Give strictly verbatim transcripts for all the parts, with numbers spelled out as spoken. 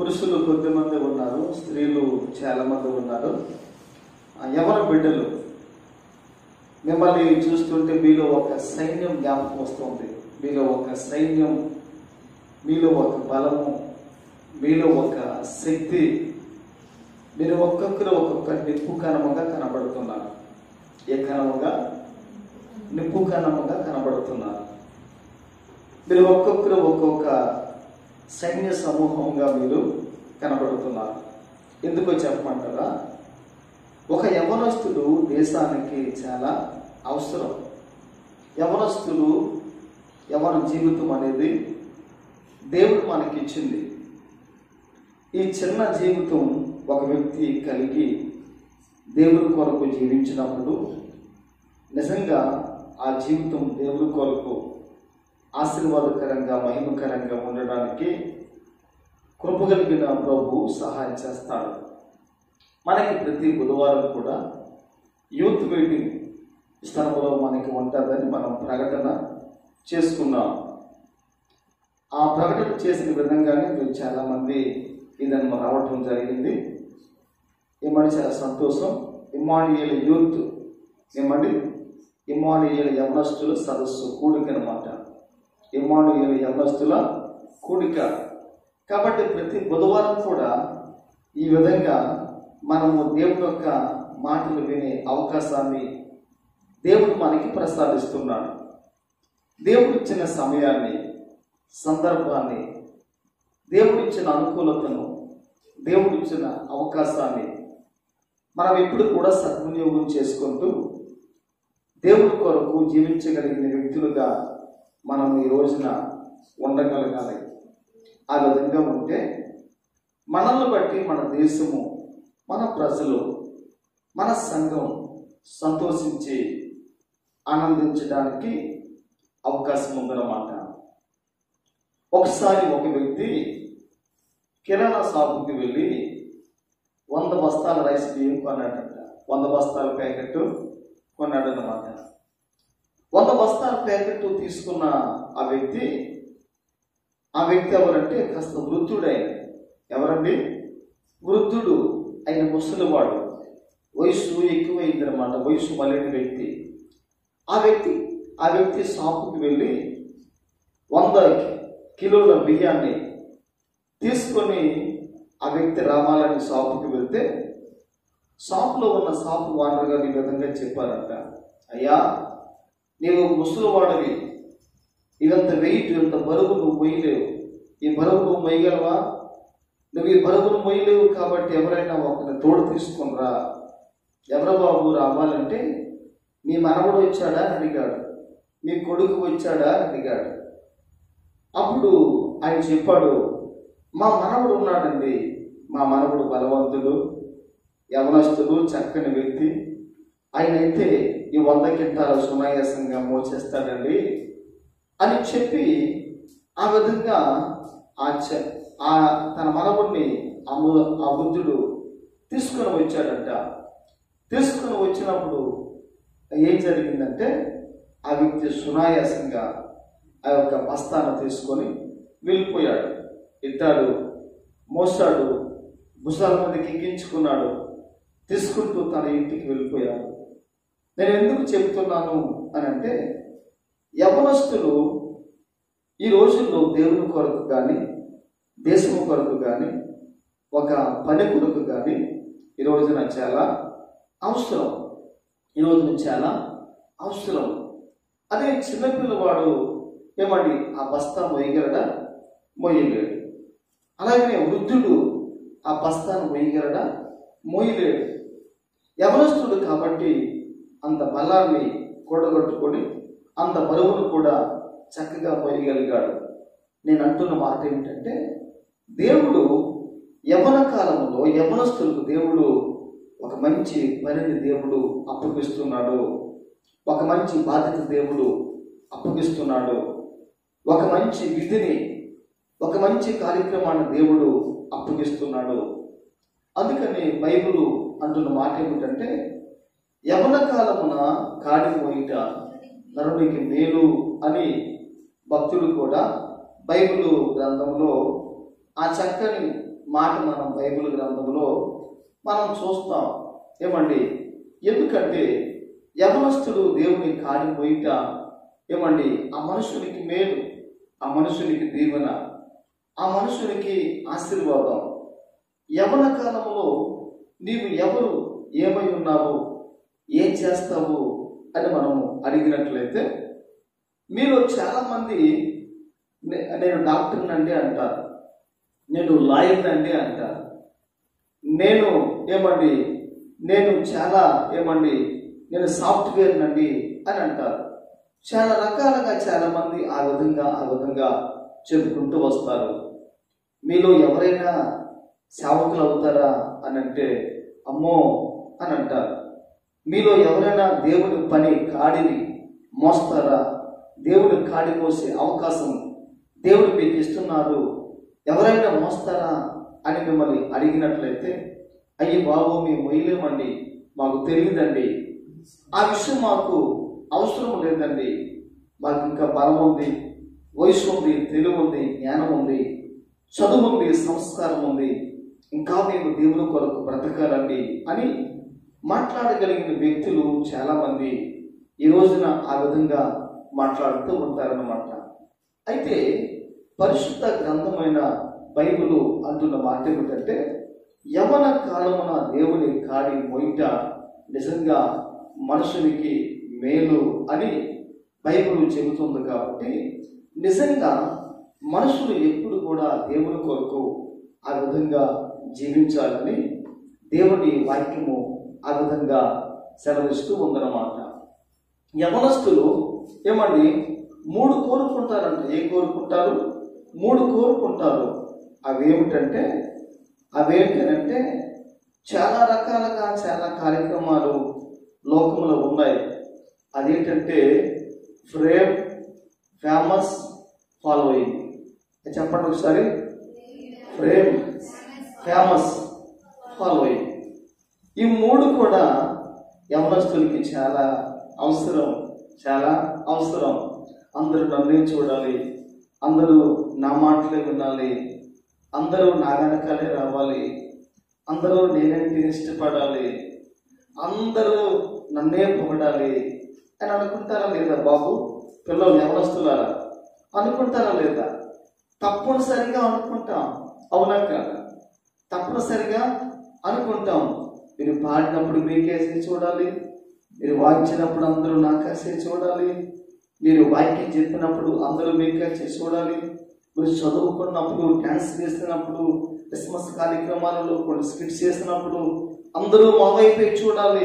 పురుషులు కొద్దిమంది ఉన్నారు, స్త్రీలు చాలా మంది ఉన్నారు. ఎవరి బిడ్డలు మిమ్మల్ని చూస్తుంటే మీలో ఒక సైన్యం జ్ఞాపకం వస్తుంది. మీలో ఒక సైన్యం, మీలో ఒక బలము, మీలో ఒక శక్తి, మీరు ఒక్కొక్కరు ఒక్కొక్క నిప్పు కణముగా కనబడుతున్నారు. ఏ కణముగా? నిప్పు కణముగా కనబడుతున్నారు. మీరు ఒక్కొక్కరు ఒక్కొక్క సైన్య సమూహంగా మీరు కనబడుతున్నారు. ఎందుకో చెప్పమంటారా? ఒక యవనస్తుడు దేశానికి చాలా అవసరం. యవనస్తుడు, యవన జీవితం అనేది దేవుడు మనకి ఇచ్చింది. ఈ చిన్న జీవితం ఒక వ్యక్తి కలిగి దేవుడి కొరకు జీవించినప్పుడు నిజంగా ఆ జీవితం దేవుడి కొరకు ఆశీర్వాదకరంగా, మహిమకరంగా ఉండడానికి కృపగలిగిన ప్రభు సహాయం చేస్తాడు. మనకి ప్రతి బుధవారం కూడా యూత్ మీటింగ్ స్థలంలో మనకి ఉంటుందని మనం ప్రకటన చేసుకున్నాం. ఆ ప్రకటన చేసిన విధంగానే మీరు చాలామంది ఇదನ್ನು రావటం జరిగింది. ఏమంటే చాలా సంతోషం. ఇమ్మానుయేల్ యూత్ ఏమండి ఇమ్మానుయేల్ యవనస్తుల సదస్సు కూడిక అనమాట. ఇమ్మానుయేల్ యవనస్తుల కూడిక. కాబట్టి ప్రతి బుధవారం కూడా ఈ విధంగా మనము దేవుని యొక్క మాటలు వినే అవకాశాన్ని దేవుడు మనకి ప్రసాదిస్తున్నాడు. దేవుడు ఇచ్చిన సమయాన్ని, సందర్భాన్ని, దేవుడిచ్చిన అనుకూలతను, దేవుడిచ్చిన అవకాశాన్ని మనం ఎప్పుడు కూడా సద్వినియోగం చేసుకుంటూ దేవుడి కొరకు జీవించగలిగిన వ్యక్తులుగా మనం ఈ రోజున ఉండగలగాలి. ఆ విధంగా ఉంటే మనల్ని బట్టి మన దేశము, మన ప్రజలు, మన సంఘం సంతోషించి ఆనందించడానికి అవకాశం ఉందన్నమాట. ఒకసారి ఒక వ్యక్తి కిరాణా షాపుకి వెళ్ళి వంద బస్తాల రైస్ బియ్యం కొన్నాడంట. వంద బస్తాల ప్యాకెట్ కొన్నాడు అన్నమాట. వంద బస్తాల ప్యాకెట్ తీసుకున్న ఆ వ్యక్తి ఆ వ్యక్తి ఎవరంటే కాస్త వృద్ధుడైన, ఎవరండి? వృద్ధుడు అయిన ముసలివాడు. వయసు ఎక్కువైందనమాట. వయసు మళ్ళిన వ్యక్తి. ఆ వ్యక్తి ఆ వ్యక్తి షాపుకి వెళ్ళి వంద కిలోల బియ్యాన్ని తీసుకొని ఆ వ్యక్తి రామాలని షాపుకి వెళ్తే షాపులో ఉన్న షాపు ఓనర్ గారు ఈ విధంగా చెప్పారంట, అయ్యా నీవు ముసలివాడివి, ఇదంత వెయిట్, ఇంత బరువు నువ్వు మొయ్యలేవు. ఈ బరువు నువ్వు మొయ్యగలవా? నువ్వు ఈ బరువును మొయ్యలేవు కాబట్టి ఎవరైనా ఒకరిని తోడు తీసుకునిరా. ఎవరు బాబు రావాలంటే, మీ మనవడు వచ్చాడా అని అడిగాడు, మీ కొడుకు వచ్చాడా అని అడిగాడు. అప్పుడు ఆయన చెప్పాడు, మా మనవడు ఉన్నాడండి, మా మనవడు బలవంతుడు, యవనస్తుడు, చక్కని వ్యక్తి, ఆయన అయితే ఈ వంద కింటాల సునాయాసంగా మోచేస్తాడండి అని చెప్పి ఆ విధంగా ఆ ఆ తన మనవుడిని ఆ బుద్ధుడు తీసుకుని వచ్చాడంట. తీసుకుని వచ్చినప్పుడు ఏం జరిగిందంటే ఆ వ్యక్తి సునాయాసంగా ఆ యొక్క బస్తాను తీసుకొని వెళ్ళిపోయాడు. ఇట్టాడు, మోసాడు, భుజాల మీదకి ఎక్కించుకున్నాడు, తీసుకుంటూ తన ఇంటికి వెళ్ళిపోయాడు. నేను ఎందుకు చెప్తున్నాను అని అంటే, యవనస్తులు ఈ రోజుల్లో దేవుని కొరకు కానీ, దేశం కొరకు కానీ, ఒక పని కొరకు కానీ ఈ రోజున చాలా అవసరం. ఈ రోజున చాలా అవసరం. అదే చిన్నపిల్లవాడు ఏమండి ఆ బస్తా మొయ్యగలడా? మొయ్యలేడు. అలాగనే వృద్ధుడు ఆ బస్తాను మొయ్యగలడా? మోయలేడు. యవనస్తుడు కాబట్టి అంత బలాన్ని కూడగట్టుకొని అంత బరువును కూడా చక్కగా మోయగలిగాడు. నేను అంటున్న మాట ఏమిటంటే, దేవుడు యవన కాలంలో యవనస్తులకు దేవుడు ఒక మంచి పనిని దేవుడు అప్పగిస్తున్నాడు. ఒక మంచి బాధ్యత దేవుడు అప్పగిస్తున్నాడు. ఒక మంచి విధిని, ఒక మంచి కార్యక్రమాన్ని దేవుడు అప్పగిస్తున్నాడు. అందుకని బైబిల్ అంటున్న మాట ఏమిటంటే, యవన కాలమున కాడి మోయిట నరునికి మేలు అని భక్తుడు కూడా బైబిల్ గ్రంథంలో ఆ చక్కని మాట మనం బైబిల్ గ్రంథంలో మనం చూస్తాం. ఏమండి, ఎందుకంటే యవనస్తుడు దేవుని కాడి పోయిట ఏమండి ఆ మనుషునికి మేలు, ఆ మనుషునికి దీవెన, ఆ మనుషునికి ఆశీర్వాదం. యవన కాలంలో నీవు ఎవరు, ఏమై ఉన్నావు, ఏం చేస్తావు అని మనము అడిగినట్లయితే మీలో చాలామంది నేను డాక్టర్ని అండి అంటారు, నేను లాయర్ని అండి అంటారు, నేను ఏమండి నేను చాలా ఏమండి నేను సాఫ్ట్వేర్ నండి అని అంటారు. చాలా రకాలుగా చాలామంది ఆ విధంగా ఆ విధంగా చెప్పుకుంటూ వస్తారు. మీలో ఎవరైనా సేవకులు అవుతారా అని అంటే అమ్మో అని అంటారు. మీలో ఎవరైనా దేవుని పని కాడిని మోస్తారా, దేవుని కాడి మోసే అవకాశం దేవుడు మీకు ఇస్తున్నారు, ఎవరైనా మోస్తారా అని మిమ్మల్ని అడిగినట్లయితే అయ్యి బాబు మేము మొయ్యలేమండి, మాకు తెలియదండి, ఆ విషయం మాకు అవసరం లేదండి, మాకు ఇంకా బలం ఉంది, వయసు ఉంది, తెలివి ఉంది, జ్ఞానం ఉంది, చదువు ఉంది, సంస్కారం ఉంది, ఇంకా మేము దేవుని కొరకు బ్రతకాలండి అని మాట్లాడగలిగిన వ్యక్తులు చాలామంది ఈ రోజున ఆ విధంగా మాట్లాడుతూ ఉంటారన్నమాట. అయితే పరిశుద్ధ గ్రంథమైన బైబిలు అంటున్న మాట ఏమిటంటే యవన కాలమున దేవుని కాడి మొయిట నిజంగా మనుషునికి మేలు అని బైబిల్ చెబుతుంది. కాబట్టి నిజంగా మనుషులు ఎప్పుడు కూడా దేవుని కొరకు ఆ విధంగా జీవించాలని దేవుని వాక్యము ఆ విధంగా సెలవిస్తూ ఉందన్నమాట. యవనస్తులు ఏమండి మూడు కోరుకుంటారంట. ఏం కోరుకుంటారు? మూడు కోరుకుంటారు. అవేమిటంటే అవేంటంటే చాలా రకాలుగా చాలా కార్యక్రమాలు లోకంలో ఉన్నాయి. అదేంటంటే ఫ్రేమ్, ఫేమస్, ఫాలోయింగ్. చెప్పండి ఒకసారి. Frame, famous, following. ఈ మూడు కూడా యవనస్తులకి చాలా అవసరం, చాలా అవసరం. అందరూ నన్నే చూడాలి, అందరూ నా మాటలే వినాలి, అందరూ నా వెనకాలే రావాలి, అందరూ నేనంటే ఇష్టపడాలి, అందరూ నన్నే పొగడాలి అని అనుకుంటారా లేదా బాబు? పిల్లలు యవనస్తులారా అనుకుంటారా లేదా? తప్పనిసరిగా అనుకుంటాం, అవునా కాదా? తప్పనిసరిగా అనుకుంటాం. మీరు పాడినప్పుడు మీకేసి చూడాలి, మీరు వాయించినప్పుడు అందరూ నాకేసి చూడాలి, మీరు వాక్యం చెప్పినప్పుడు అందరూ మీకేసి చూడాలి, మీరు చదువుకున్నప్పుడు, డ్యాన్స్ చేస్తున్నప్పుడు, క్రిస్మస్ కార్యక్రమాలలో కొన్ని స్కిట్స్ చేసినప్పుడు అందరూ మా వైపే చూడాలి,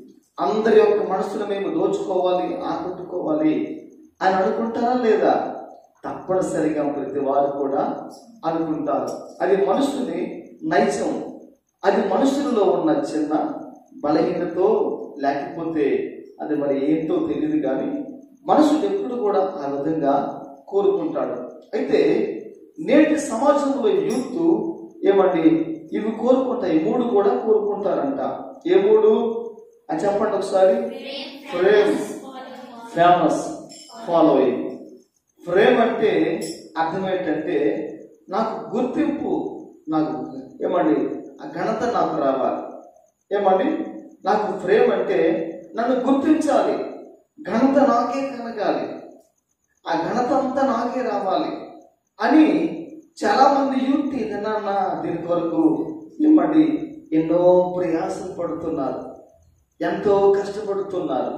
అందరి యొక్క మనసును మేము దోచుకోవాలి, ఆకట్టుకోవాలి అని అనుకుంటారా లేదా? తప్పనిసరిగా ప్రతి వారు కూడా అనుకుంటారు. అది మనుషుని నైజం, అది మనుషులలో ఉన్న చిన్న బలహీనతో, లేకపోతే అది మరి ఏంటో తెలియదు, కానీ మనుషుడు ఎప్పుడు కూడా ఆ విధంగా కోరుకుంటాడు. అయితే నేటి సమాజంలో యూత్ ఏమండి ఇవి కోరుకుంటాయి, మూడు కూడా కోరుకుంటారంట. ఏ మూడు అని చెప్పండి ఒకసారి. Frame, famous, following. ఫ్రేమ్ అంటే అర్థం ఏంటంటే నాకు గుర్తింపు, నాకు ఏమండి ఆ ఘనత నాకు రావాలి. ఏమండి నాకు ఫ్రేమ్ అంటే నన్ను గుర్తించాలి, ఘనత నాకే కలగాలి, ఆ ఘనత అంతా నాకే రావాలి అని చాలామంది యూత్ ఏదన్నా దీని కొరకు ఏమండి ఎన్నో ప్రయాసం పడుతున్నారు, ఎంతో కష్టపడుతున్నారు.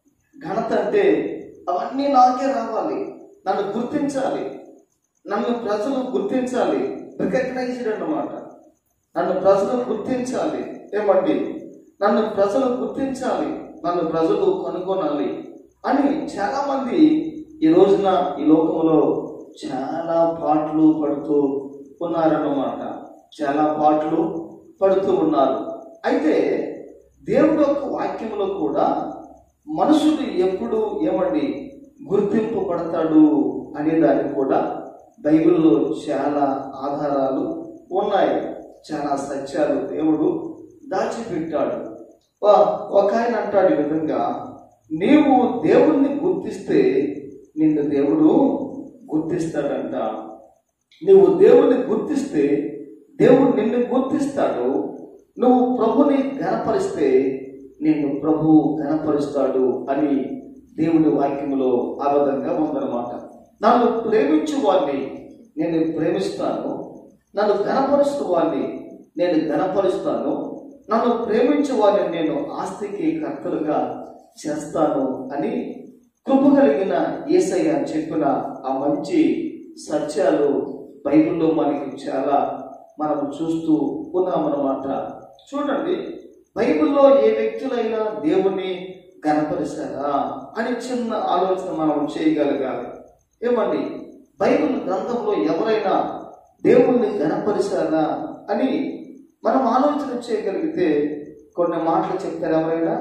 ఘనత అంటే అవన్నీ నాకే రావాలి, నన్ను గుర్తించాలి, నన్ను ప్రజలు గుర్తించాలి, రికగ్నైజ్డ్ అన్నమాట. నన్ను ప్రజలు గుర్తించాలి, ఏమండి నన్ను ప్రజలు గుర్తించాలి, నన్ను ప్రజలు కనుగొనాలి అని చాలామంది ఈ రోజున ఈ లోకంలో చాలా పాటలు పడుతూ ఉన్నారన్నమాట. చాలా పాటలు పడుతూ ఉన్నారు. అయితే దేవుడి యొక్క వాక్యంలో కూడా మనుషుడు ఎప్పుడు ఏమండి గుర్తింపబడతాడు అనే దానికి కూడా బైబిల్లో చాలా ఆధారాలు ఉన్నాయి, చాలా సత్యాలు దేవుడు దాచిపెట్టాడు. ఒక ఆయన అంటాడు ఈ విధంగా, నీవు దేవుణ్ణి గుర్తిస్తే నిన్ను దేవుడు గుర్తిస్తాడంట. నువ్వు దేవుణ్ణి గుర్తిస్తే దేవుడు నిన్ను గుర్తిస్తాడు. నువ్వు ప్రభుని ఘనపరిస్తే నిన్ను ప్రభు ఘనపరుస్తాడు అని దేవుడి వాక్యములో ఆ విధంగా ఉందన్నమాట. నన్ను ప్రేమించు వారిని నేను ప్రేమిస్తాను, నన్ను ఘనపరుస్తూ వారిని నేను ఘనపరుస్తాను, నన్ను ప్రేమించే వారిని నేను ఆస్తికి కర్తలుగా చేస్తాను అని కృప కలిగిన యేసయ్య చెప్పిన ఆ మంచి సత్యాలు బైబిల్లో మనకి చాలా మనం చూస్తూ ఉన్నామన్నమాట. చూడండి, బైబిల్లో ఏ వ్యక్తులైనా దేవుణ్ణి ఘనపరిచారా అని చిన్న ఆలోచన మనం చేయగలగాలి. ఏమండి, బైబిల్ గ్రంథంలో ఎవరైనా దేవుణ్ణి ఘనపరిచారా అని మనం ఆలోచన చేయగలిగితే కొన్ని మాటలు చెప్తారు. ఎవరైనా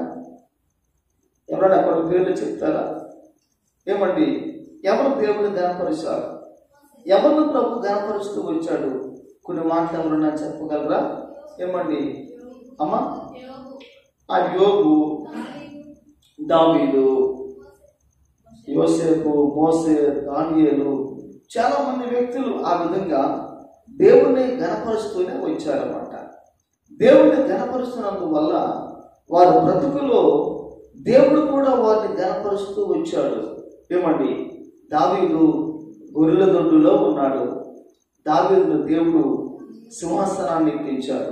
ఎవరైనా కొన్ని పేర్లు చెప్తారా? ఏమండి, ఎవరు దేవుని ఘనపరిచారు? ఎవరిని ప్రభు ఘనపరుస్తూ వచ్చాడు? కొన్ని మాటలు ఎవరన్నా చెప్పగలరా? ఏమండి అమ్మా? ఆ యోబు, దావీదు, యోసేపు, మోసే, దానియేలు, చాలా మంది వ్యక్తులు ఆ విధంగా దేవుణ్ణి ఘనపరుస్తూనే వచ్చారన్నమాట. దేవుణ్ణి ఘనపరుస్తున్నందువల్ల వారి బ్రతుకులో దేవుడు కూడా వారిని ఘనపరుస్తూ వచ్చాడు. ఏమండి, దావీదు గొర్రెల దొడ్డులో ఉన్నాడు. దావీదును దేవుడు సింహాసనాన్ని ఎక్కించాడు.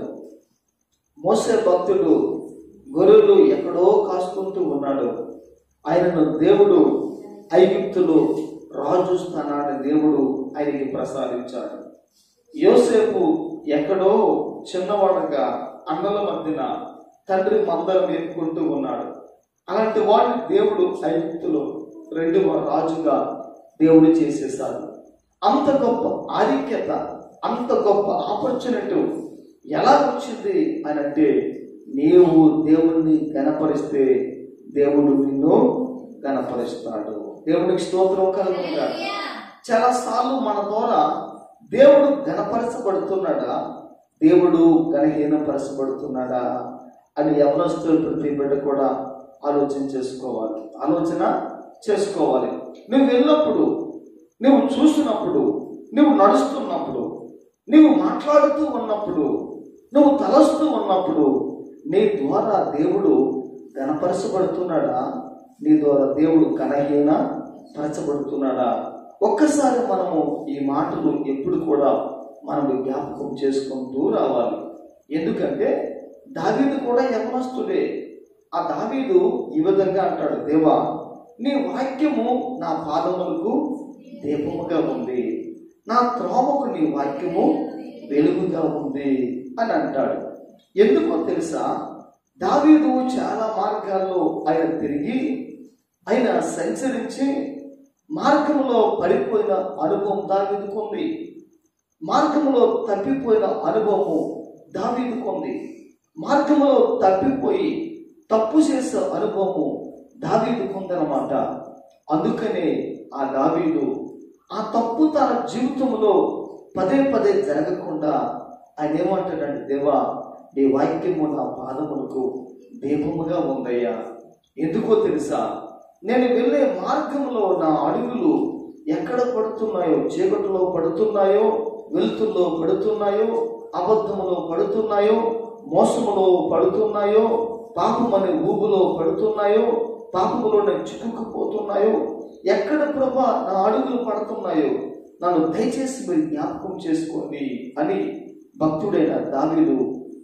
మోసే భక్తుడు గొర్రెలు ఎక్కడో కాసుకుంటూ ఉన్నాడు. ఆయనను దేవుడు ఐగుప్తులో రాజు స్థానాన్ని దేవుడు ఆయనకి ప్రసాదించాడు. యోసేపు ఎక్కడో చిన్నవాడుగా అన్నల మధ్యన తండ్రి మందలు మేపుకుంటూ ఉన్నాడు. అలాంటి వాడిని దేవుడు ఐగుప్తులో రెండవ రాజుగా దేవుడు చేసేశాడు. అంత గొప్ప ఆధిక్యత, అంత గొప్ప ఆపర్చునిటీ ఎలా వచ్చింది అని అంటే, నీవు దేవుణ్ణి ఘనపరిస్తే దేవుడు నిన్ను ఘనపరుస్తాడు. దేవునికి స్తోత్రం కలుగునుగాక. చాలా సార్లు మన ద్వారా దేవుడు ఘనపరచబడుతున్నాడా, దేవుడు ఘనహీనపరచబడుతున్నాడా అని యవనస్తులు ప్రతి బిడ్డ కూడా ఆలోచన చేసుకోవాలి ఆలోచన చేసుకోవాలి నువ్వు వెళ్ళినప్పుడు, నువ్వు చూసినప్పుడు, నువ్వు నడుస్తున్నప్పుడు, నువ్వు మాట్లాడుతూ ఉన్నప్పుడు, నువ్వు తలస్తూ ఉన్నప్పుడు నీ ద్వారా దేవుడు ఘనపరచబడుతున్నాడా, నీ ద్వారా దేవుడు ఘనహీన పరచబడుతున్నాడా? ఒక్కసారి మనము ఈ మాటలు ఎప్పుడు కూడా మనము జ్ఞాపకం చేసుకుంటూ రావాలి. ఎందుకంటే దావీదు కూడా యవనస్తుడే. ఆ దావీదు ఈ విధంగా అంటాడు, దేవా నీ వాక్యము నా పాదములకు దీపముగా ఉంది, నా త్రోవకు నీ వాక్యము వెలుగుగా ఉంది అని అంటాడు. ఎందుకో తెలుసా? దావీదు చాలా మార్గాల్లో ఆయన తిరిగి ఆయన సంచరించి మార్గంలో పడిపోయిన అనుభవం దావీదుకుంది. మార్గంలో తప్పిపోయిన అనుభవము దావీదుకుంది. మార్గంలో తప్పిపోయి తప్పు చేసే అనుభవము దావీదుకుందనమాట. అందుకనే ఆ దావీదు ఆ తప్పు తన జీవితంలో పదే పదే జరగకుండా ఆయన ఏమంటాడంటే, దేవా నీ వాక్యము నా పాదములకు దీపముగా ఉందయ్యా. ఎందుకో తెలుసా? నేను వెళ్ళే మార్గంలో నా అడుగులు ఎక్కడ పడుతున్నాయో, చీకటిలో పడుతున్నాయో, వెలుతుల్లో పడుతున్నాయో, అబద్ధములో పడుతున్నాయో, మోసములో పడుతున్నాయో, పాపమనే ఊబులో పడుతున్నాయో, పాపములోనే చిక్కుకుపోతున్నాయో, ఎక్కడ ప్రభా నా అడుగులు పడుతున్నాయో నన్ను దయచేసి మీరు జ్ఞాపకం చేసుకోండి అని భక్తుడైన దావీదు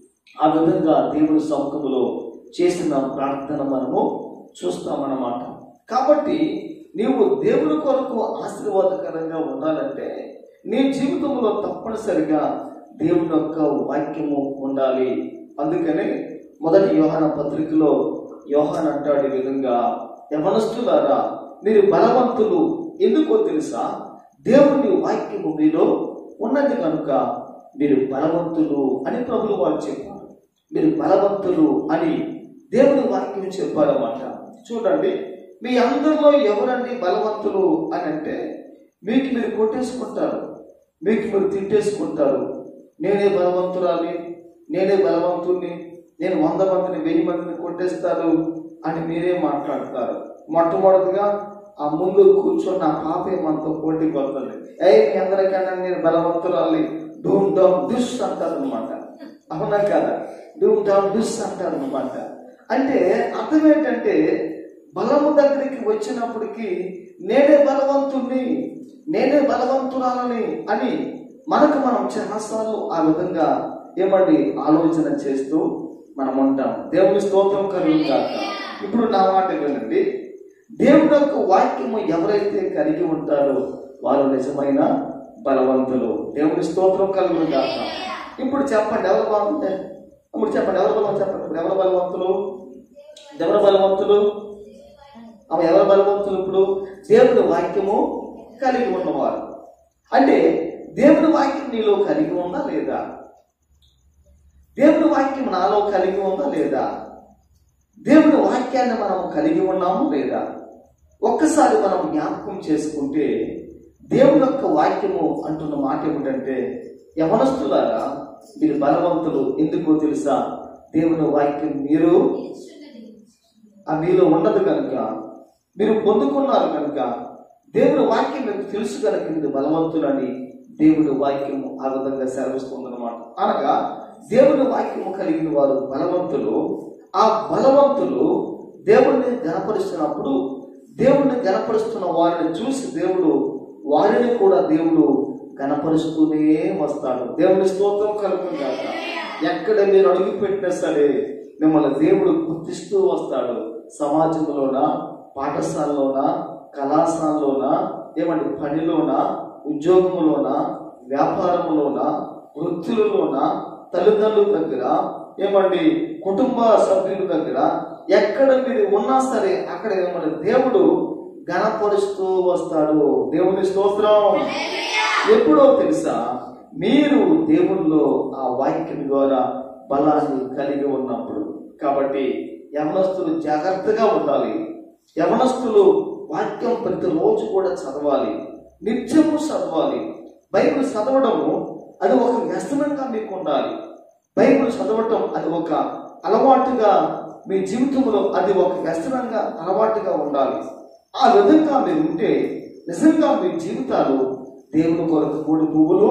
ఆ విధంగా దేవుని సముఖములో చేసిన ప్రార్థన మనము చూస్తామన్నమాట. కాబట్టి నీవు దేవుని కొరకు ఆశీర్వాదకరంగా ఉండాలంటే నీ జీవితంలో తప్పనిసరిగా దేవుని యొక్క వాక్యము ఉండాలి. అందుకనే మొదటి యోహాన పత్రికలో యోహాన్ అంటాడు ఈ విధంగా, యవనస్తులారా మీరు బలవంతులు, ఎందుకో తెలుసా? దేవుని వాక్యము మీలో ఉన్నది కనుక మీరు బలవంతులు అని ప్రభువు వారు చెప్పారు. మీరు బలవంతులు అని దేవుని వాక్యం చెప్పారన్నమాట. చూడండి, మీ అందరిలో ఎవరండి బలవంతులు అని అంటే మీకు మీరు కొట్టేసుకుంటారు, మీకు మీరు తిట్టేసుకుంటారు. నేనే బలవంతురాలి, నేనే బలవంతుణ్ణి, నేను వంద మందిని వెయ్యి మందిని కొట్టేస్తాను అని మీరే మాట్లాడతారు. మొట్టమొదటిగా ఆ ముందు కూర్చొని ఆ పాప మనతో పోటీ పడుతుంది. ఏ మీ అందరికన్నా నేను బలవంతురాలి, డూమ్ డౌన్ డుస్ అంటారు అనమాట. అవునా కదా? డూమ్ డౌన్ డుస్ అంటారు అనమాట. అంటే అర్థం ఏంటంటే బలము దగ్గరికి వచ్చినప్పటికీ నేనే బలవంతుణ్ణి, నేనే బలవంతురాలని అని మనకు మనం చాలాసార్లు ఆ విధంగా ఏమండి ఆలోచన చేస్తూ మనం ఉంటాం. దేవుని స్తోత్రం కలుగును గాక. ఇప్పుడు నా మాట వినండి. దేవుని యొక్క వాక్యము ఎవరైతే కలిగి ఉంటారో వారు నిజమైన బలవంతులు. దేవుని స్తోత్రం కలుగును గాక. ఇప్పుడు చెప్పండి ఎవరు బాగుంటాయి? ఇప్పుడు చెప్పండి ఎవరు బలం చెప్పండి. ఇప్పుడు ఎవరు బలవంతులు? ఎవరు బలవంతులు? అవి ఎవరు బలవంతులు? ఇప్పుడు దేవుని వాక్యము కలిగి ఉన్నవారు. అంటే దేవుని వాక్యం నీలో కలిగి ఉందా లేదా? దేవుని వాక్యం నాలో కలిగి ఉందా లేదా? దేవుని వాక్యాన్ని మనం కలిగి ఉన్నాము లేదా? ఒక్కసారి మనం జ్ఞాపకం చేసుకుంటే దేవుని యొక్క వాక్యము అంటున్న మాట ఏమిటంటే, యవనస్తులారా మీరు బలవంతులు. ఎందుకో తెలుసా? దేవుని వాక్యం మీరు ఆ మీలో ఉండదు కనుక, మీరు పొందుకున్నారు కనుక, దేవుని వాక్యం మీకు తెలుసు కనుక మీరు బలవంతులని దేవుని వాక్యము ఆ విధంగా సెలవిస్తుందన్నమాట. అనగా దేవుని వాక్యము కలిగిన వారు బలవంతులు. ఆ బలవంతులు దేవుణ్ణి గణపరుస్తున్నప్పుడు దేవుణ్ణి గణపరుస్తున్న వారిని చూసి దేవుడు వారిని కూడా దేవుడు గణపరుస్తూనే వస్తాడు. దేవుని స్తోత్రం కలుగును గాక. ఎక్కడ మీరు అడుగు పెట్టినా సరే మిమ్మల్ని దేవుడు గుర్తిస్తూ వస్తాడు. సమాజంలోన, పాఠశాలలోన, కళాశాలలోన, ఏమంటే పనిలోన, ఉద్యోగంలోన, వ్యాపారంలోన, వృత్తులలోన, తల్లిదండ్రుల దగ్గర, ఏమండి కుటుంబ సభ్యుల దగ్గర, ఎక్కడ మీరు ఉన్నా సరే అక్కడ ఏమన్నా దేవుడు గణపరుస్తూ వస్తాడు. దేవుని స్తోత్రం. ఎప్పుడో తెలుసా? మీరు దేవుల్లో ఆ వాక్యం ద్వారా బలాన్ని కలిగి ఉన్నప్పుడు. కాబట్టి యవనస్తులు జాగ్రత్తగా ఉండాలి. యవనస్తులు వాక్యం ప్రతిరోజు కూడా చదవాలి, నిత్యము చదవాలి. బైబిల్ చదవడము అది ఒక వ్యసనంగా మీకు ఉండాలి. బైబిల్ చదవటం అది ఒక అలవాటుగా మీ జీవితంలో అది ఒక వ్యసనంగా అలవాటుగా ఉండాలి. ఆ విధంగా మీరు ఉంటే నిజంగా మీ జీవితాలు దేవుని కొరకు మూడు పువ్వులు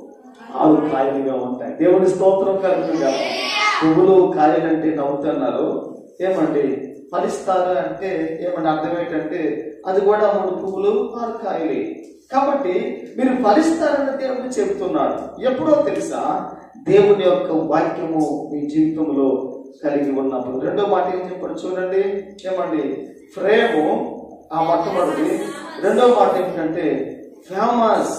ఆరు కాయలుగా ఉంటాయి. దేవుని స్తోత్రం కలుగుతుంది. పువ్వులు కాయలంటే నవ్వుతున్నారు. ఏమండి ఫలిస్తారు అంటే ఏమంటే అర్థం ఏంటంటే అది కూడా మూడు పువ్వులు ఆరు కాయలే. కాబట్టి మీరు ఫలిస్తారని దేవుడు చెబుతున్నాడు. ఎప్పుడో తెలుసా? దేవుని యొక్క వాక్యము మీ జీవితంలో కలిగి ఉన్నప్పుడు. రెండో మాట ఏం చెప్పాడు చూడండి. ఏమండి ఫ్రేము ఆ మొట్టమొదటి. రెండో మాట ఏంటంటే ఫేమస్,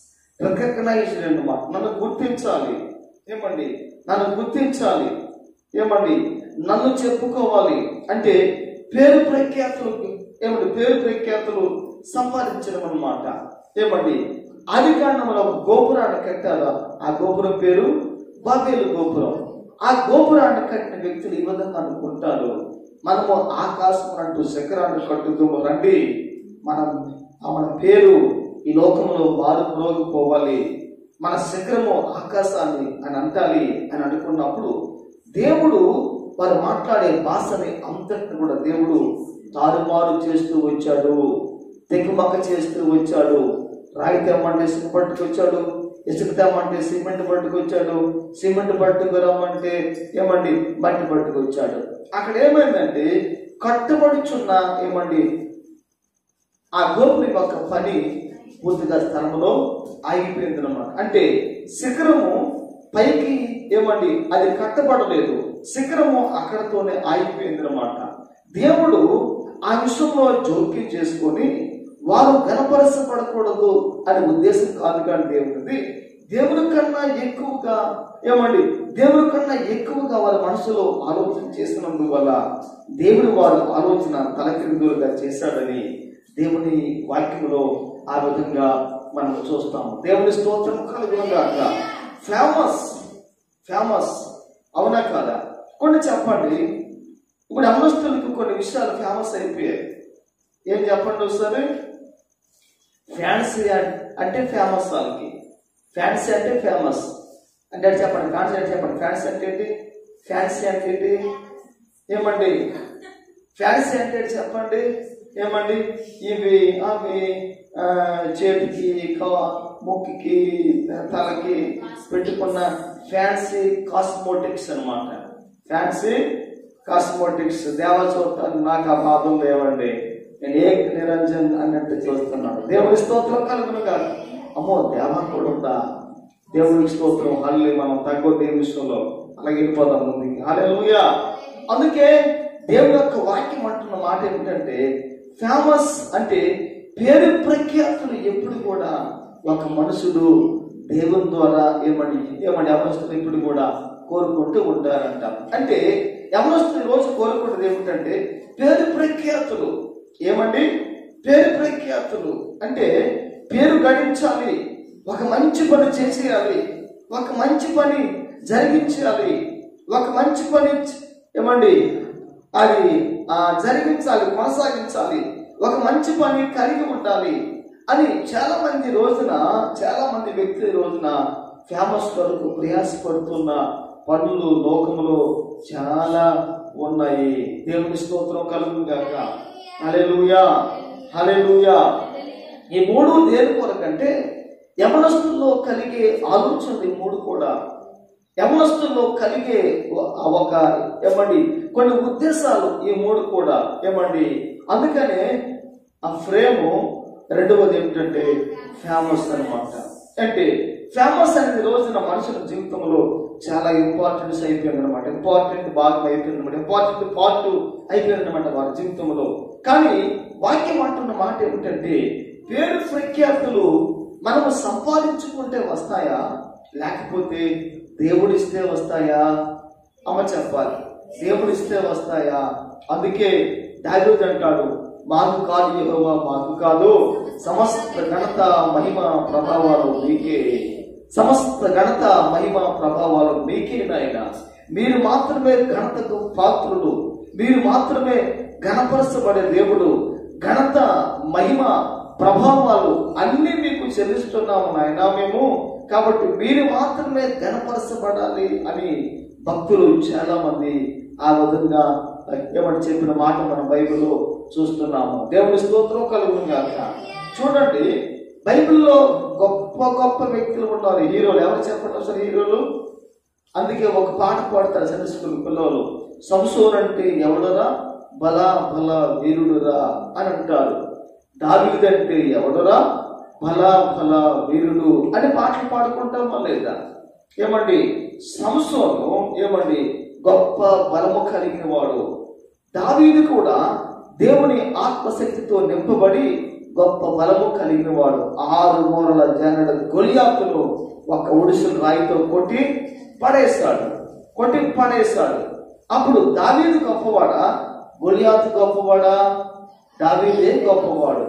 రికగ్నైజ్డ్ అన్నమాట. నన్ను గుర్తించాలి. ఏమండి నన్ను గుర్తించాలి. ఏమండి నన్ను చెప్పుకోవాలి అంటే పేరు ప్రఖ్యాతులు, ఏమండి పేరు ప్రఖ్యాతులు సంపాదించడం అన్నమాట. ఏమండి ఆది కాండంలో ఒక గోపురాన్ని కట్టారు. ఆ గోపురం పేరు బాబేలు గోపురం. ఆ గోపురాన్ని కట్టిన వ్యక్తులు ఈ విధంగా అనుకుంటారు, మనము ఆకాశం అంటూ శిఖరాన్ని కట్టుతూ రండి, మనం మన పేరు ఈ లోకంలో బారు ప్రోగిపోవాలి, మన శిఖరము ఆకాశాన్ని అని అంటాలి అని అనుకున్నప్పుడు దేవుడు వారు మాట్లాడే భాషని అంతటిని కూడా దేవుడు తారుమారు చేస్తూ వచ్చాడు, తెగుమక చేస్తూ వచ్చాడు. రాయి తెమ్మంటే ఇసుక పట్టుకొచ్చాడు, ఇసుక తెమ్మంటే సిమెంట్ పట్టుకొచ్చాడు, సిమెంట్ పట్టుకురమ్మంటే ఏమండి మట్టి పట్టుకొచ్చాడు. అక్కడ ఏమైందంటే కట్టుబడుచున్న ఏమండి ఆ గోపురం యొక్క పని పూర్తిగా స్థలంలో ఆగిపోయింది అన్నమాట. అంటే శిఖరము పైకి ఏమండి అది కట్టబడలేదు, శిఖరము అక్కడతోనే ఆగిపోయింది అన్నమాట. దేవుడు ఆ విషయంలో జోక్యం చేసుకొని వారు గణపరచబడకూడదు అనే ఉద్దేశం కాదు. కానీ దేవుడిది దేవుని కన్నా ఎక్కువగా ఏమండి దేవుని కన్నా ఎక్కువగా వారి మనసులో ఆలోచన చేసినందువల్ల దేవుడు వారి ఆలోచన తలకిందులుగా చేశాడని దేవుని వాక్యములో ఆ విధంగా మనం చూస్తాము. దేవుని స్తోత్రం కలుగునుగాక. ఫేమస్ ఫేమస్ అవునా కాదా? కొన్ని చెప్పండి. ఇప్పుడు యవనస్తులకు కొన్ని విషయాలు ఫేమస్ అయిపోయాయి. ఏం చెప్పండి ఒకసారి? ఫ్యాన్సీ అంటే ఫేమస్. వాళ్ళకి ఫ్యాన్సీ అంటే ఫేమస్ అంటే చెప్పండి. ఫ్యాన్సీ అంటే చెప్పండి. ఫ్యాన్సీ అంటే ఏంటి? ఫ్యాన్సీ అంటే ఏంటి? ఏమండి ఫ్యాన్సీ అంటే చెప్పండి. ఏమండి ఇవి అవి చేతికి ముక్కుకి తలకి పెట్టుకున్న ఫ్యాన్సీ కాస్మోటిక్స్ అనమాట. Fancy cosmetics. దేవ చూస్తాను, నాకు ఆ బాధం లేవండి, నేను ఏ నిరంజన్ అన్నట్టు చూస్తున్నాను. దేవుడి స్తోత్రం కలుగును కాదు. అమ్మో దేవా కూడా ఉందా? దేవుడికి స్తోత్రం. హల్లి మనం తగ్గొద్దు ఈ విషయంలో, అలాగే వెళ్ళిపోదాం ముందుకి. హల్లెలూయా. అందుకే దేవుడి యొక్క వాక్యం అంటున్న మాట ఏమిటంటే, ఫేమస్ అంటే పేరు ప్రఖ్యాతులు ఎప్పుడు కూడా ఒక మనుషుడు దేవుని ద్వారా ఏమని ఏమని యవనస్తులు ఇప్పుడు కూడా కోరుకుంటూ ఉంటారంట. అంటే యవనస్తులు రోజు కోరుకుంటుంది ఏమిటంటే పేరు ప్రఖ్యాతులు. ఏమండి? పేరు ప్రఖ్యాతులు అంటే పేరు గడించాలి, ఒక మంచి పని చేసేయాలి, ఒక మంచి పని జరిగించాలి, ఒక మంచి పని ఏమండి అది జరిగించాలి, కొనసాగించాలి, ఒక మంచి పని కలిగి ఉండాలి అని చాలా మంది రోజున చాలా మంది వ్యక్తుల రోజున ఫేమస్ కొరకు ప్రయాసపడుతున్న పనులు లోకములో చాలా ఉన్నాయి. దేవుని స్తోత్రం కలుగును గాక. హల్లెలూయా, హల్లెలూయా. ఈ మూడు దేని కొరకంటే యవనస్తుల్లో కలిగే ఆలోచనలు ఈ మూడు కూడా యవనస్తుల్లో కలిగే ఒక ఏమండి కొన్ని ఉద్దేశాలు ఈ మూడు కూడా ఏమండి. అందుకనే ఆ ఫ్రేము రెండవది ఏమిటంటే ఫేమస్ అనమాట. అంటే ఫేమస్ అనేది రోజున మనుషుల జీవితంలో చాలా ఇంపార్టెన్స్ అయిపోయింది అనమాట. ఇంపార్టెంట్ భాగం అయిపోయింది అనమాట. ఇంపార్టెంట్ పార్ట్ అయిపోయింది అనమాట వారి జీవితంలో. కానీ వాక్యం అంటున్న మాట ఏమిటంటే పేరు ప్రఖ్యాతులు మనము సంపాదించుకుంటే వస్తాయా, లేకపోతే దేవుడిస్తే వస్తాయా? అమ్మ చెప్పాలి. దేవుడిస్తే వస్తాయా? అందుకే దావీదు అంటాడు, మాకు కాదు యెహోవా, మాకు కాదు, సమస్త ఘనత మహిమ ప్రభావాలు మీకే, సమస్త ఘనత మహిమ ప్రభావాలు మీకే నాయన. మీరు మాత్రమే ఘనతకు పాత్రులు, మీరు మాత్రమే ఘనపరచబడే దేవుడు, ఘనత మహిమ ప్రభావాలు అన్ని మీకు చెల్లిస్తున్నాము నాయన మేము, కాబట్టి మీరు మాత్రమే ఘనపరచబడాలి అని భక్తులు చాలా మంది ఆ విధంగా ఏమని చెప్పిన మాట మనం బైబిల్లో చూస్తున్నాము. దేవుడి స్తోత్రం కలుగును గాక. చూడండి, బైబిల్లో గొప్ప గొప్ప వ్యక్తులు ఉన్నారు. హీరోలు ఎవరు చెప్పండి అసలు హీరోలు? అందుకే ఒక పాట పాడతారు సండే స్కూల్ పిల్లలు, సంసోన్ అంటే ఎవడరా, బల బల వీరుడురా అని అంటారు. దావీదు అంటే ఎవడురా, బల బల వీరుడు అని పాటలు పాడుకుంటామా లేదా? ఏమండి సంసోను ఏమండి గొప్ప బలము కలిగిన వాడు. దావీదు కూడా దేవుని ఆత్మశక్తితో నింపబడి గొప్ప బలము కలిగిన వాడు. ఆరు మూరల జనడ గొలియాతును ఒక ఒడిసిన రాయితో కొట్టి పడేశాడు కొట్టి పడేశాడు అప్పుడు దావీదు గొప్పవాడా, గొలియాతు గొప్పవాడా? దావీదే గొప్పవాడు.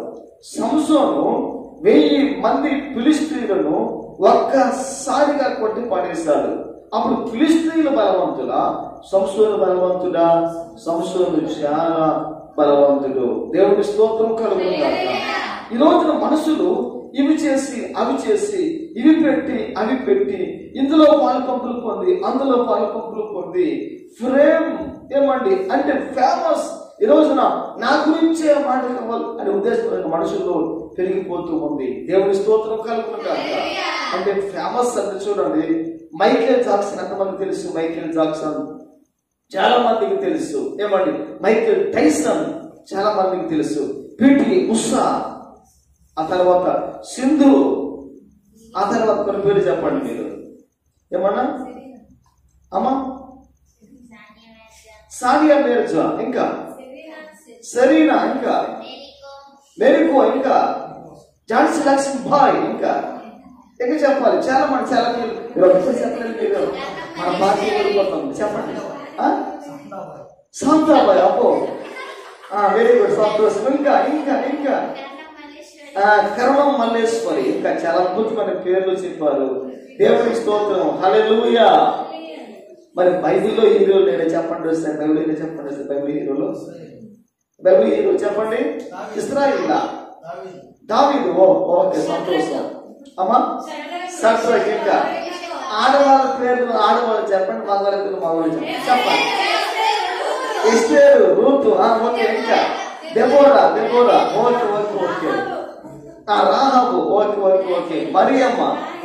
సంసోను వెయ్యి మంది ఫిలిష్తీయులను ఒక్కసారిగా కొట్టి పడేశాడు. అప్పుడు ఫిలిష్తీయుల బలవంతుడా, సంసోను బలవంతుడా? సంసోను చాలా బలవంతుడు. దేవుడి స్తోత్రం కలుగును గాక. ఈ రోజున మనుషులు ఇవి చేసి అవి చేసి ఇవి పెట్టి అవి పెట్టి ఇందులో పాలు పంపులు పొంది అందులో పాలు పంపులు పొంది ఫ్రేమ్ ఏమండి అంటే ఫేమస్. ఈ రోజున నా గురించే మాట కావాలి అనే ఉద్దేశం మనుషుల్లో పెరిగిపోతూ ఉంది. దేవుడి స్తోత్రం కలుగును గాక. అంటే ఫేమస్ అంటే చూడండి, మైకేల్ జాక్సన్ ఎంతమంది తెలుసు? మైకేల్ జాక్సన్ చాలా మందికి తెలుసు. ఏమండి మైకేల్ టైసన్ చాలా మందికి తెలుసు. పిటి ఉషా, ఆ తర్వాత సింధు, ఆ తర్వాత కొన్ని పేరు చెప్పండి మీరు. ఏమన్నా అమ్మా? సానియా మీర్జా, ఇంకా సెరీనా, ఇంకా మెరికో, ఇంకా ఝాన్సీ లక్ష్మీబాయి, ఇంకా ఇంకా చెప్పాలి చాలా మంది. చాలా చెప్పలేదు మీరు, మన పార్టీ వెళ్ళిపోతాం. చెప్పండి. శాంతాబాయి, అబ్బో వెరీ గుడ్, సంతోషం. ఇంకా ఇంకా ఇంకా కరణం మల్లేశ్వరి, ఇంకా చాలా అద్భుతమైన పేర్లు చెప్పారు. దేవుడి స్తోత్రం, హల్లెలూయా. మరి బైబిల్లో హీరోలు నేనే చెప్పండి వస్తాను. బైబిల్ హీరో చెప్పండి వస్తాను. బైబిల్ హీరోలు బైబిల్ హీరో చెప్పండి. ఇశ్రాయేలా, దావీదు, ఓ ఓకే సంతోషం. అమ్మా సత్రక్, ఇంకా ఆడవాళ్ళ పేర్లు ఆడవాళ్ళు చెప్పండి, మగవాళ్ళ పేర్లు మగవాళ్ళు చెప్పండి. చెప్పండి. Esther, Ruth, okay. ఇంకా Deborah, Deborah, okay okay okay. Rahab, okay okay okay. మరియమ్మ,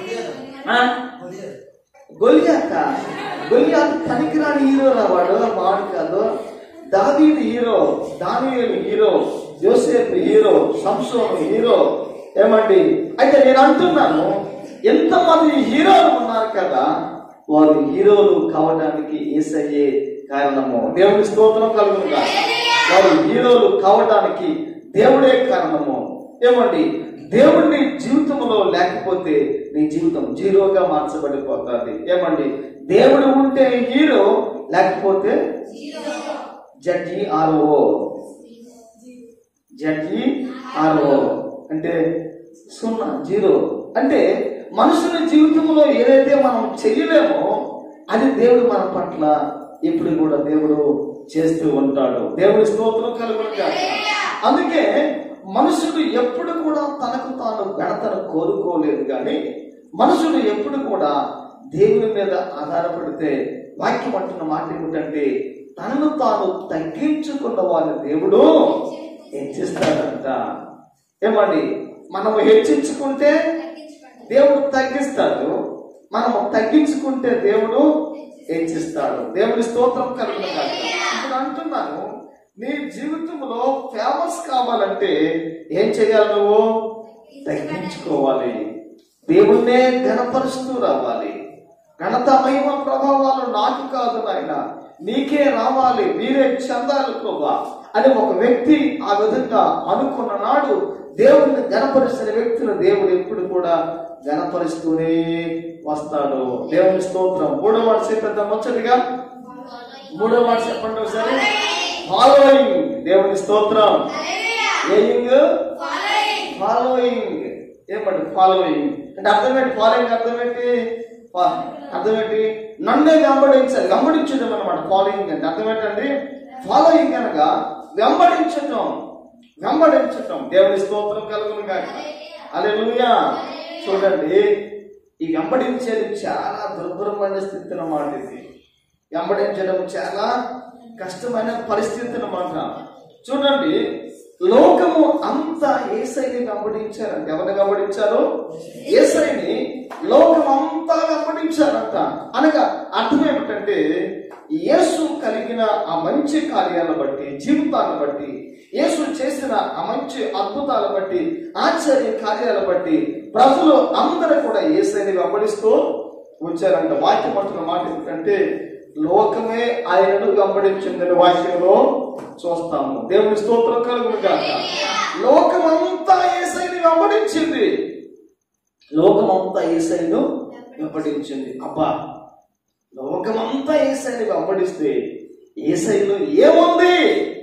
గొలియాత. గొలియాత్ పనికిరాని హీరో రా వాడు, వాడు కాదు. దావీదు హీరో, దానియేలు హీరో, యోసేపు హీరో, సంసోను హీరో. ఏమండి, అయితే నేను అంటున్నాను, ఎంతమంది హీరోలు ఉన్నారు కదా, వారు హీరోలు కావడానికి యేసయ్యే కారణము. దేవుని స్తోత్రం కలుగును గాక. వారు హీరోలు కావడానికి దేవుడే కారణము. ఏమండి, దేవుడిని జీవితంలో లేకపోతే నీ జీవితం జీరోగా మార్చబడిపోతుంది. ఏమండి, దేవుడు ఉంటే హీరో, లేకపోతే జడ్జి ఆర్ఓ. జడ్జి ఆర్ఓ అంటే సున్నా, జీరో. అంటే మనుషుల జీవితంలో ఏదైతే మనం చెయ్యలేమో అది దేవుడు మన పట్ల ఎప్పుడు కూడా దేవుడు చేస్తూ ఉంటాడు. దేవుడి స్తోత్రం కలుగును గాక. అందుకే మనుషుడు ఎప్పుడు కూడా తనకు తాను ఘనతను కోరుకోలేదు, కానీ మనుషుడు ఎప్పుడు కూడా దేవుని మీద ఆధారపడితే వాక్యం అంటున్న మాట ఏమిటంటే, తనను తాను తగ్గించుకున్న వారిని దేవుడు హెచ్చిస్తాడంట. ఏమండి, మనము హెచ్చించుకుంటే దేవుడు తగ్గిస్తాడు, మనము తగ్గించుకుంటే దేవుడు హెచ్చిస్తాడు. దేవుడి స్తోత్రం కలుగును గాక. ఇప్పుడు అంటున్నాను, నీ జీవితంలో ఫేమస్ కావాలంటే ఏం చేయాలి? నువ్వు తగ్గించుకోవాలి, దేవుణ్ణే ఘనపరుస్తూ రావాలి. ఘనత మహిమ ప్రభావాలు నాకు కాదు నాయన, నీకే రావాలి, మీరే చెందాలి ప్రభా అని ఒక వ్యక్తి ఆ విధంగా అనుకున్న నాడు దేవుడిని ఘనపరిచిన వ్యక్తులు దేవుడు ఎప్పుడు కూడా ఘనపరుస్తూనే వస్తాడు. దేవుని స్తోత్రం. మూడో మాట చెప్పేద్దాం ముచ్చటిగా. మూడో మాట చెప్పండి ఒకసారి. ఫాలోయింగ్. దేవుని స్తోత్రం. ఏయింగ్, ఫాలోయింగ్. ఏమండి ఫాలోయింగ్ అంటే అర్థం ఏంటి? ఫాలోయింగ్ అర్థం ఏంటి? అర్థం ఏంటి? నన్నే వెంబడించాలి, వెంబడించడం అనమాట ఫాలోయింగ్ అంటే. అర్థం ఏంటండి? ఫాలోయింగ్ అనగా వెంబడించటం, వెంబడించటం. దేవుని స్తోత్రం కలుగును గాక. హల్లెలూయా. చూడండి, ఈ వెంబడించేది చాలా దుర్భరమైన స్థితి అన్నమాట. ఇది వెంబడించడం చాలా కష్టమైన పరిస్థితి అన్నమాట. చూడండి, లోకము అంతా యేసయ్యని వెంబడించారంట. ఎవరిని వెంబడించారు? యేసయ్యని లోకం అంతా వెంబడించారంట. అనగా అర్థం ఏమిటంటే, యేసు కలిగిన ఆ మంచి కార్యాలను బట్టి, జీవితాలను బట్టి, యేసు చేసిన ఆ మంచి అద్భుతాలను బట్టి, ఆశ్చర్య కార్యాలను బట్టి ప్రజలు అందరూ కూడా యేసయ్యని వెంబడిస్తూ వచ్చారంట. వాక్యం పట్టుకున్న మాట ఏంటంటే, లోకమే ఆయనను వెంబడించిందని వాక్యంలో చూస్తాము. దేవుని స్తోత్రం కలుగును గాక. లోకమంతా యేసయ్యని వెంబడించింది, లోకమంతా యేసయ్యను వెంబడించింది. అబ్బా, లోకమంతా యేసయ్యని వెంబడిస్తే యేసయ్యలో ఏముంది?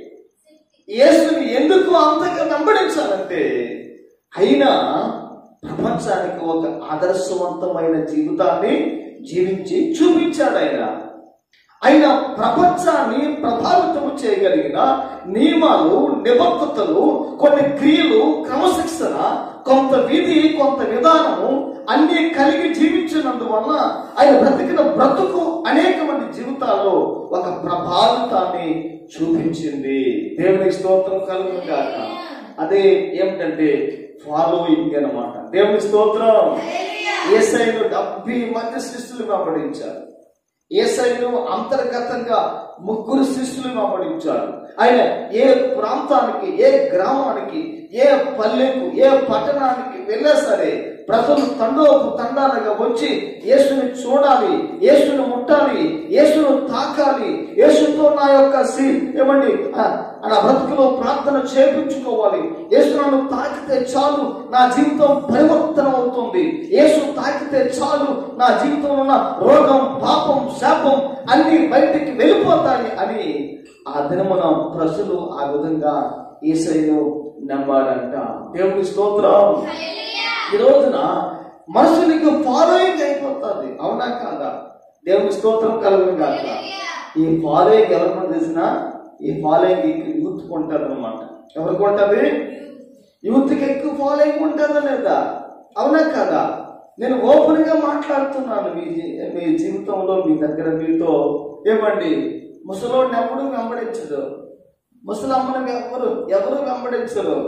యేసుని ఎందుకు అంతగా వెంబడించాలంటే, అయినా ప్రపంచానికి ఒక ఆదర్శవంతమైన జీవితాన్ని జీవించి చూపించాడు ఆయన. ఆయన ప్రపంచాన్ని ప్రభావితం చేయగలిగిన నియమాలు, నిబద్ధతలు, కొన్ని క్రియలు, క్రమశిక్షణ, కొంత విధి, కొంత విధానము అన్ని కలిగి జీవించినందువల్ల ఆయన బ్రతికిన బ్రతుకు అనేక మంది జీవితాల్లో ఒక ప్రభావితాన్ని చూపించింది. దేవుని స్తోత్రం కలుగును గాక. అదే ఏమిటంటే ఫాలోయింగ్ అన్నమాట. దేవుని స్తోత్రం. యేసయ్యను డెబ్బై మంది శిష్యులు వెంబడించారు. యేసయ్యను అంతర్గతంగా ముగ్గురు శిష్యులు వెంబడించారు. ఆయన ఏ ప్రాంతానికి, ఏ గ్రామానికి, ఏ పల్లెకు, ఏ పట్టణానికి వెళ్ళా సరే ప్రజలు తండోపు తండాలుగా వచ్చి యేసుని చూడాలి, యేసుని ముట్టాలి, యేసును తాకాలి, యేసుతో నా యొక్క సి ఏమండి నా బ్రతుకులో ప్రార్థన చేయించుకోవాలి. యేసు నన్ను తాకితే చాలు నా జీవితం పరివర్తన అవుతుంది, యేసు తాకితే చాలు నా జీవితంలో ఉన్న రోగం, పాపం, శాపం అన్ని బయటికి వెళ్ళిపోతాయి అని ఆ దినమున ప్రజలు ఆ విధంగా యేసయ్యను నమ్మారంట. దేవుని స్తోత్రం. ఈ రోజున మనుషునికి ఫాలోయింగ్ అయిపోతుంది, అవునా కాదా? దేవుని స్తోత్రం కలుగును గాక. ఈ ఫాలోయింగ్ ఎవరికి తెలిసినా ఈ ఫాలోయింగ్ యూత్ కొంటారు అనమాట. ఎవరికి ఉంటుంది? యూత్కి ఎక్కువ ఫాలోయింగ్ ఉంటుందా లేదా? అవునా కాదా? నేను ఓపెన్ గా మాట్లాడుతున్నాను. మీ మీ జీవితంలో మీ దగ్గర మీతో ఏమండి, ముసలోడిని ఎవరు వెంబడించరు, ముసలమ్మని ఎవరు ఎవరు వెంబడించరు.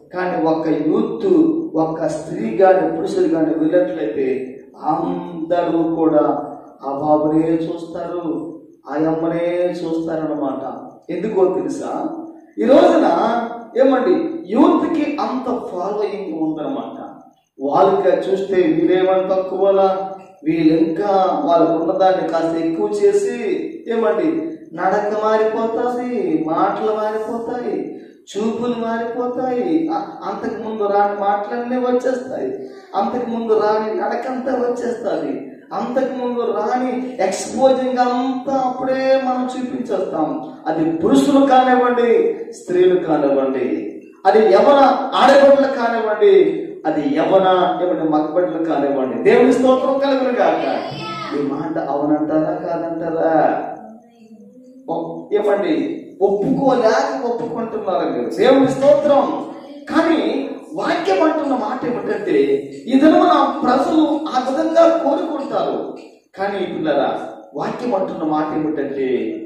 కానీ ఒక్క యూత్, ఒక్క స్త్రీ కానీ పురుషులు కానీ వెళ్ళినట్లయితే అందరూ కూడా ఆ బాబునే చూస్తారు, ఆ అమ్మనే చూస్తారన్నమాట. ఎందుకో తెలుసా, ఈ రోజున ఏమండి యూత్కి అంత ఫాలోయింగ్ ఉందన్నమాట. వాళ్ళకి చూస్తే వీళ్ళేమని తక్కువలా, వీళ్ళు ఇంకా వాళ్ళకు ఉన్నదాన్ని కాస్త ఎక్కువ చేసి ఏమండి నడక మారిపోతుంది, మాటలు మారిపోతాయి, చూపులు మారిపోతాయి, అంతకు ముందు రాని మాటలన్నీ వచ్చేస్తాయి, అంతకు ముందు రాని నడకంతా వచ్చేస్తుంది, అంతకు ముందు రాని ఎక్స్పోజింగ్ అంతా అప్పుడే మనం చూపించేస్తాం. అది పురుషులు కానివ్వండి, స్త్రీలు కానివ్వండి, అది యవన ఆడబిడ్డలు కానివ్వండి, అది యవన ఏమంటే మగబిడ్డలు కానివ్వండి. దేవుని స్తోత్రం కలుగును గాక. ఈ మాట అవునంటారా కాదంటారా? ఏమండి ఒప్పుకోలేక ఒప్పుకుంటున్నారు మీరు. దేవుని స్తోత్రం. కానీ వాక్యం అంటున్న మాట ఏమిటంటే ఇదను నా ప్రజలు ఆ విధంగా కోరుకుంటారు. కానీ పిల్లరా, వాక్యం అంటున్న మాట ఏమిటంటే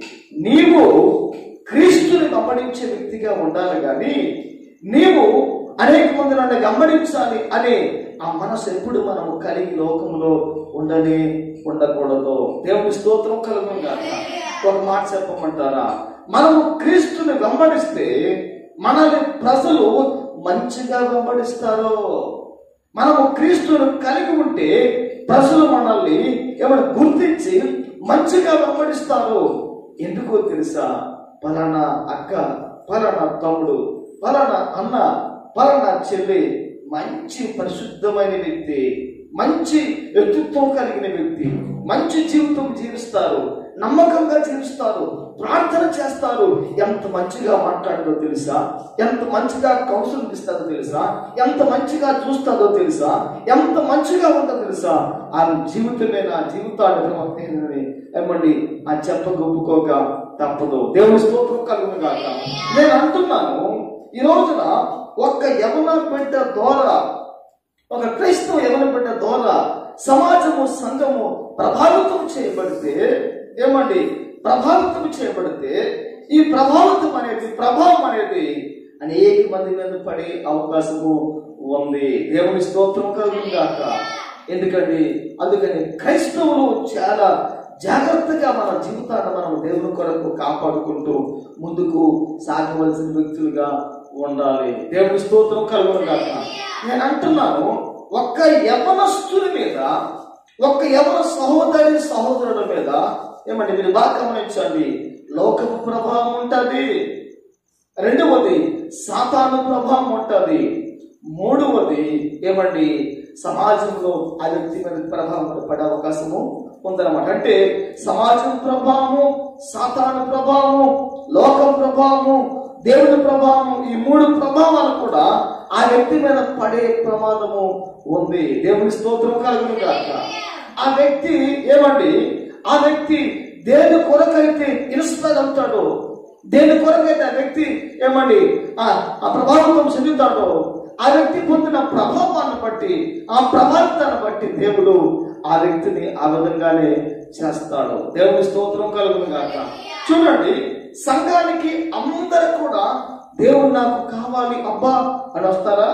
నీవు క్రీస్తుని గమనించే వ్యక్తిగా ఉండాలి, కానీ నీవు అనేక మంది నన్ను గమనించాలి అనే ఆ మనసు ఎప్పుడు మనము కలిగి లోకంలో ఉండనే ఉండకూడదు. దేవుని స్తోత్రం కలుగును గాక. ఒక మాట చెప్పమంటారా, మనము క్రీస్తుని వెంబడిస్తే మనల్ని ప్రజలు మంచిగా వెంబడిస్తారు. మనము క్రీస్తును కలిగి ఉంటే ప్రజలు మనల్ని ఏమైనా గుర్తించి మంచిగా వెంబడిస్తారు. ఎందుకో తెలుసా, పలానా అక్క, పలానా తమ్ముడు, పలానా అన్న, పలానా చెల్లి మంచి పరిశుద్ధమైన వ్యక్తి, మంచి వ్యక్తిత్వం కలిగిన వ్యక్తి, మంచి జీవితం జీవిస్తారు, నమ్మకంగా జీవిస్తారు, ప్రార్థన చేస్తారు, ఎంత మంచిగా మాట్లాడదో తెలుసా, ఎంత మంచిగా కౌన్సిలింగ్ ఇస్తారో తెలుసా, ఎంత మంచిగా చూస్తారో తెలుసా, ఎంత మంచిగా ఉంటుందో తెలుసా. ఆ జీవితమే నా జీవితాన్ని ఏమండి ఆ చెప్ప గొప్పుకోక తప్పదు. దేవుని స్తోత్రం కలుగును గాక. నేను అంటున్నాను, ఈ రోజున ఒక్క యవన బిడ్డ ద్వారా, ఒక క్రైస్తవ యవన బిడ్డ ద్వారా సమాజము సంఘము ప్రభావితం చేయబడితే ఏమండి ప్రభావితం చేయబడితే ఈ ప్రభావితం అనేది ప్రభావం అనేది అనేక మంది మీద పడే అవకాశము ఉంది. దేవుని స్తోత్రం కలుగును గాక. ఎందుకండి అందుకని క్రైస్తవులు చాలా జాగ్రత్తగా మన జీవితాన్ని మనం దేవుని కొరకు కాపాడుకుంటూ ముందుకు సాగవలసిన వ్యక్తులుగా ఉండాలి. దేవుని స్తోత్రం కలుగును గాక. నేను అంటున్నాను, ఒక్క యవనస్తుని మీద, ఒక్క యవన సహోదరి సహోదరుల మీద ఏమంటే మీరు బాగా గమనించండి, లోకపు ప్రభావం ఉంటుంది, రెండవది సాతాను ప్రభావం ఉంటుంది, మూడవది ఏమండి సమాజంలో ఆ వ్యక్తి మీద ప్రభావం పడే అవకాశము ఉందన్నమాట. అంటే సమాజం ప్రభావము, సాతాను ప్రభావము, లోకం ప్రభావము, దేవుని ప్రభావము, ఈ మూడు ప్రభావాలు కూడా ఆ వ్యక్తి మీద పడే ప్రమాదము ఉంది. దేవుని స్తోత్రం కలుగును గాక. ఆ వ్యక్తి ఏమండి ఆ వ్యక్తి దేని కొరకైతే ఇన్స్పైర్ అవుతాడో, దేని కొరకైతే ఆ వ్యక్తి ఏమండి ఆ ప్రభావితం చెందుతాడో, ఆ వ్యక్తి పొందిన ప్రభావాన్ని బట్టి, ఆ ప్రభావితాన్ని బట్టి దేవుడు ఆ వ్యక్తిని ఆ విధంగానే చేస్తాడు. దేవుని స్తోత్రం కలుగును గాక. చూడండి, సంఘానికి అందరూ కూడా దేవుడు నాకు కావాలి అబ్బా అని వస్తారా?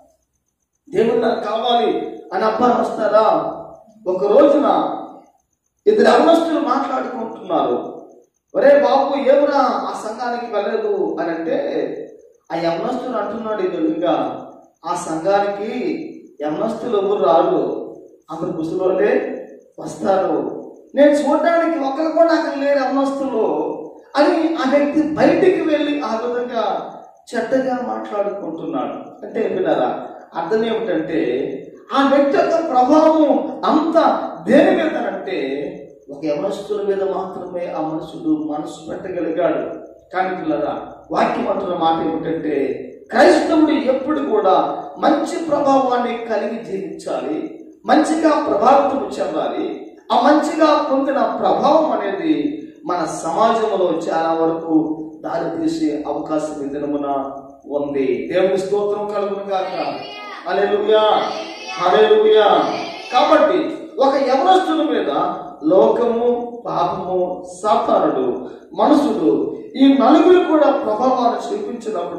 దేవుడు నాకు కావాలి అని అబ్బా అని వస్తారా? ఒక రోజున ఇద్దరు యవనస్తులు మాట్లాడుకుంటున్నారు. ఒరే బాబు, ఏమరా ఆ సంఘానికి వెళ్ళలేదు అని అంటే ఆ యవనస్తులు అంటున్నాడు ఎదురుగా, ఆ సంఘానికి యవనస్తులు ఎవరు రారు, అందరు ముసలోళ్ళే వస్తారు, నేను చూడడానికి ఒకరు కూడా అక్కడ లేరు యవనస్తులు అని ఆ వ్యక్తి బయటికి వెళ్ళి ఆ విధంగా చెడ్డగా మాట్లాడుకుంటున్నాడు. అంటే విన్నారా, అర్థం ఏమిటంటే ఆ వ్యక్తి యొక్క ప్రభావం అంతా దేని మీద అంటే ఒక యవనస్తుల మీద మాత్రమే ఆ మనుషుడు మనసు పెట్టగలిగాడు. కానీ పిల్లరా, వాక్యం అంటున్న మాట ఏమిటంటే క్రైస్తవుడు ఎప్పుడు కూడా మంచి ప్రభావాన్ని కలిగి జీవించాలి, మంచిగా ప్రభావితం చెందాలి. ఆ మంచిగా పొందిన ప్రభావం అనేది మన సమాజంలో చాలా వరకు దారి తీసే అవకాశం ఈ దినమున ఉంది. దేవుని స్తోత్రం కలుగును గాక. హల్లెలూయా, హల్లెలూయా. కాబట్టి ఒక యవనస్తుని మీద లోకము, పాపము, సాతానుడు, మనుషుడు ఈ నలుగురు కూడా ప్రభావాన్ని చూపించినప్పుడు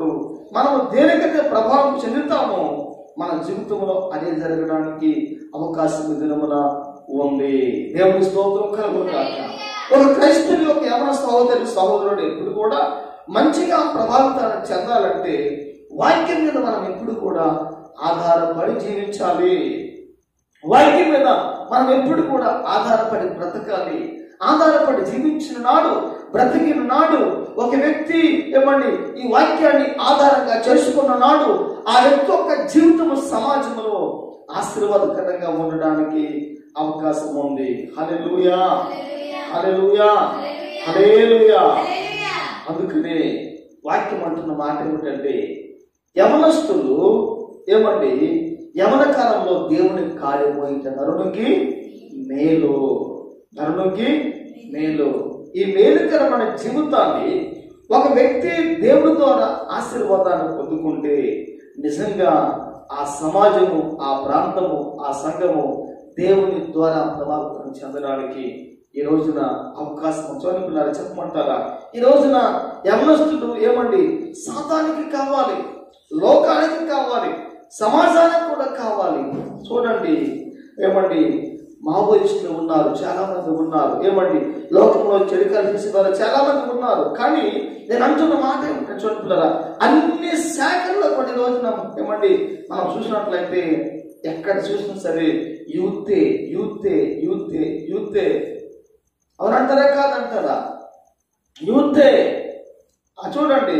మనము దేనికైతే ప్రభావం చెందుతామో మన జీవితంలో అదే జరగడానికి అవకాశం ఈ దినమున ఉంది. దేవుని స్తోత్రం కలుగును గాక. ఒక క్రైస్తవుని యొక్క యవన సహోదరి సహోదరుడు ఎప్పుడు కూడా మంచిగా ప్రభావితం చెందాలంటే వాక్యం మీద మనం ఎప్పుడు కూడా ఆధారపడి జీవించాలి. వాక్యం మీద మనం ఎప్పుడు కూడా ఆధారపడి బ్రతకాలి. ఆధారపడి జీవించిన నాడు, బ్రతికిన నాడు, ఒక వ్యక్తి ఏమండి ఈ వాక్యాన్ని ఆధారంగా చేసుకున్న నాడు ఆ వ్యక్తి యొక్క జీవితము సమాజంలో ఆశీర్వాదకరంగా ఉండడానికి అవకాశం ఉంది. హల్లెలూయా, హల్లెలూయా, హల్లెలూయా. అందుకనే వాక్యం అంటున్న మాట ఏమిటంటే, యవనస్తులు ఏమండి యవన కాలంలో దేవుని కార్యము ఇంట నరునికి మేలు, నరునికి మేలు. ఈ మేలుకరమైన జీవితాన్ని ఒక వ్యక్తి దేవుని ద్వారా ఆశీర్వాదాన్ని పొందుకుంటే నిజంగా ఆ సమాజము, ఆ ప్రాంతము, ఆ సంఘము దేవుని ద్వారా ప్రభావితం చెందడానికి ఈ రోజున అవకాశం చదువుకున్నారా చెప్పమంటారా? ఈ రోజున యవనస్తుడు ఏమండి సాతానికి కావాలి, లోకానికి కావాలి, సమాజానికి కూడా కావాలి. చూడండి ఏమండి మావోయిస్టులు ఉన్నారు, చాలా మంది ఉన్నారు. ఏమండి లోకంలో చెడుకాలు చేసేవారు చాలా మంది ఉన్నారు. కానీ నేను అంటున్న మాట ఏమంటే చూడండి, అన్ని శాఖల్లో కొన్ని రోజున ఏమండి మనం చూసినట్లయితే ఎక్కడ చూసినా సరే యూతే యూతే యూతే యూతే అవునంటారా కాదంటారా? యూతే. చూడండి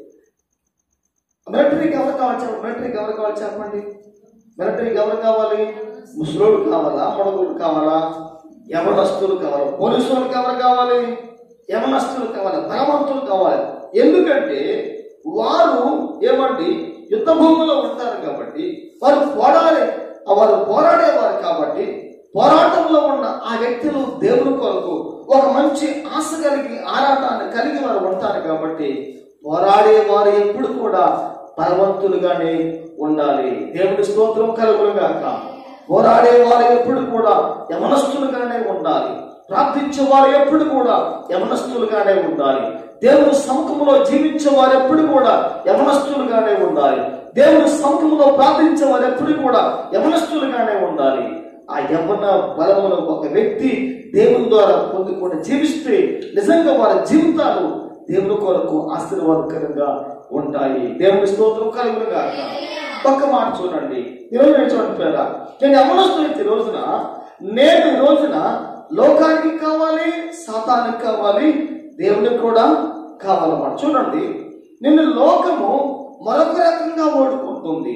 మిలిటరీకి ఎవరు కావాలి చెప్పండి? మిలిటరీకి ఎవరు కావాలి చెప్పండి? మిలిటరీకి ఎవరు కావాలి? ముసలోడు కావాలా, మొడగుడు కావాలా, యవనస్తులు కావాలి? పోలీసులకు ఎవరు కావాలి? యవనస్తులు కావాలి, బలవంతులు కావాలి. ఎందుకంటే వారు ఏమండి యుద్ధ భూమిలో ఉంటారు కాబట్టి, వారు పోరాడే వారు పోరాడేవారు కాబట్టి, పోరాటంలో ఉన్న ఆ వ్యక్తులు దేవుని కొరకు ఒక మంచి ఆశ కలిగి ఆరాటాన్ని కలిగి వారు ఉంటారు కాబట్టి పోరాడే వారు ఎప్పుడు కూడా బలవంతులుగానే ఉండాలి. దేవుడి స్తోత్రం కలుగును గాక. పోరాడే వారు ఎప్పుడు కూడా యవనస్తులుగానే ఉండాలి. ప్రార్థించే వారు ఎప్పుడు కూడా యవనస్తులుగానే ఉండాలి. దేవుని సముఖంలో జీవించే వారు ఎప్పుడు కూడా యవనస్తులుగానే ఉండాలి. దేవుని సముఖంలో ప్రార్థించే వారు ఎప్పుడు కూడా యవనస్తులుగానే ఉండాలి. ఆ యవన బలమును ఒక వ్యక్తి దేవుని ద్వారా పొందుకొని జీవిస్తే నిజంగా వారి జీవితాలు దేవుని కొరకు ఆశీర్వాదకరంగా ఉంటాయి. దేవుని స్తోత్రం కలుగును గాక. ఒక్క మాట చూడండి, ఈరోజు నేను చూడండి, నేను యవనస్తులు ఈ రోజున నేను ఈ రోజున లోకానికి కావాలి, సాతానికి కావాలి, దేవునికి కూడా కావాలన్నమాట. చూడండి, నిన్ను లోకము మరొక రకంగా ఓడుకుంటుంది,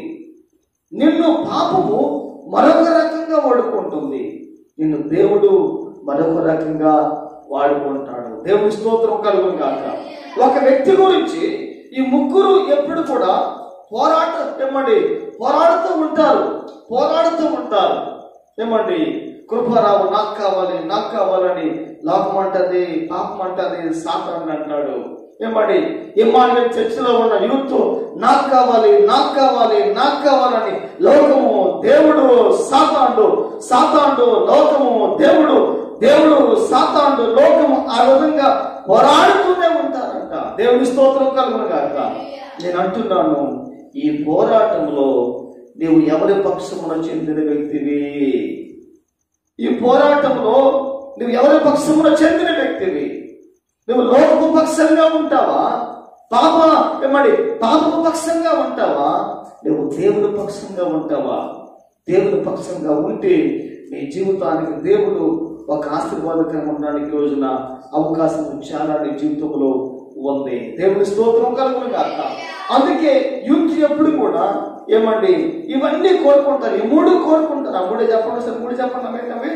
నిన్ను పాపము మరొక రకంగా ఓడుకుంటుంది, నిన్ను దేవుడు మరొక రకంగా వాడుకుంటాడు. దేవుని స్తోత్రం కలుగును గాక. ఒక వ్యక్తి గురించి ఈ ముగ్గురు ఎప్పుడు కూడా పోరాట ఏమండి పోరాడుతూ ఉంటారు, పోరాడుతూ ఉంటారు. ఏమండి కృపారావు నాకు కావాలి, నాకు కావాలని లోకం అంటది, పాపం అంటది, సాతాను అంటాడు. ఏమండి ఇమ్మానుయేల్ చర్చిలో ఉన్న యూత్ నాకు కావాలి, నాకు కావాలి, నాకు కావాలని లోకము, దేవుడు, సాతాండు, సాతాండు, లోకము, దేవుడు, దేవుడు, సాతాండు, లోకము ఆ విధంగా పోరాడుతూనే ఉంటారంట. దేవుని స్తోత్రం కలుగును గాక. నేను అంటున్నాను, ఈ పోరాటంలో నీవు ఎవరి పక్షమున చెందిన వ్యక్తివి? ఈ పోరాటంలో నువ్వు ఎవరి పక్షమున చెందిన వ్యక్తివి? నువ్వు లోకపు పక్షంగా ఉంటావా? పాప ఏమడి పాపపు పక్షంగా ఉంటావా? నువ్వు దేవుని పక్షంగా ఉంటావా? దేవుని పక్షంగా ఉంటే నీ జీవితానికి దేవుడు ఒక ఆశీర్వాదకరంగా ఉండడానికి రోజున అవకాశం చాలా నీ జీవితంలో ఉంది. దేవుని స్తోత్రం కలుగును గాక. అందుకే యూత్ ఎప్పుడు కూడా ఏమండి ఇవన్నీ కోరుకుంటారు, ఈ మూడు కోరుకుంటారు. ఆ మూడే చెప్పండి సార్, మూడు చెప్పండి. ఏంటవి?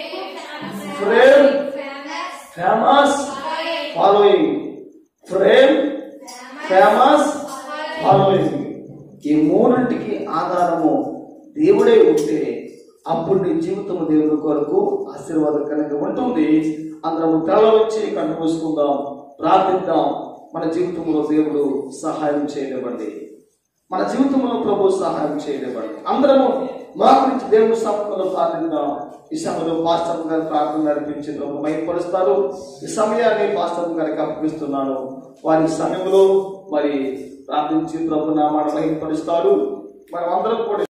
Frame, famous, following. Frame, famous, following. ఈ మూడింటికి ఆధారము దేవుడే ఉంటే అప్పుడు నీ జీవితం దేవుని కొరకు ఆశీర్వాదకరంగా ఉంటుంది. అందరం తల వచ్చి కన్ను మూసుకుందాం, ప్రార్థిద్దాం. మన జీవితంలో దేవుడు సహాయం చేయనివ్వండి. మన జీవితంలో ప్రభు సహాయం చేయలేబడి అందరము మా గురించి దేవుని సముఖంలో ప్రార్థిద్దాం. ఈ సమయంలో పాస్టర్ గారు ప్రార్థన నడిపించి ప్రభు మైపరుస్తారు. ఈ సమయాన్ని పాస్టర్ గారికి అప్పగిస్తున్నాను. వారి సమయంలో మరి ప్రార్థించి ప్రభు నామాన్ని మైపరుస్తారు. మనం అందరం కూడా